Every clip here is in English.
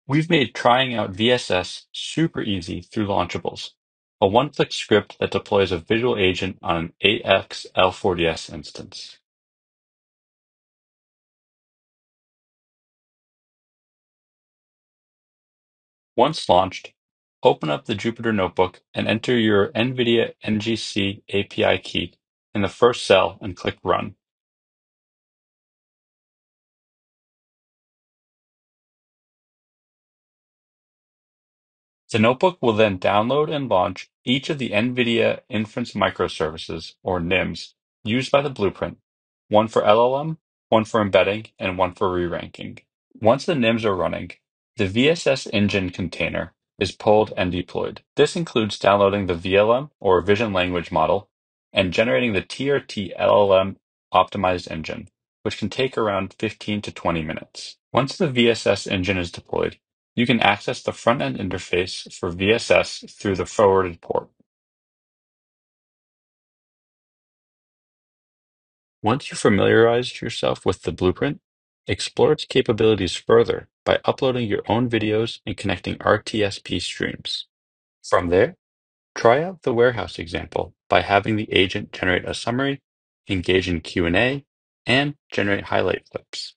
We've made trying out VSS super easy through Launchables, a one-click script that deploys a visual agent on an AX L40S instance. Once launched, open up the Jupyter Notebook and enter your NVIDIA NGC API key in the first cell and click Run. The notebook will then download and launch each of the NVIDIA Inference Microservices, or NIMs, used by the blueprint, one for LLM, one for embedding, and one for re-ranking. Once the NIMs are running, the VSS engine container is pulled and deployed. This includes downloading the VLM, or Vision Language Model, and generating the TRT LLM optimized engine, which can take around 15 to 20 minutes. Once the VSS engine is deployed, you can access the front-end interface for VSS through the forwarded port. Once you've familiarized yourself with the blueprint, explore its capabilities further by uploading your own videos and connecting RTSP streams. From there, try out the warehouse example by having the agent generate a summary, engage in Q&A, and generate highlight clips.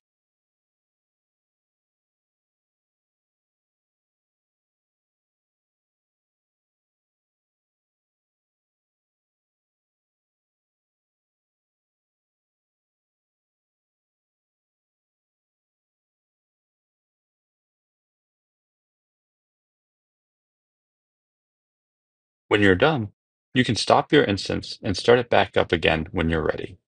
When you're done, you can stop your instance and start it back up again when you're ready.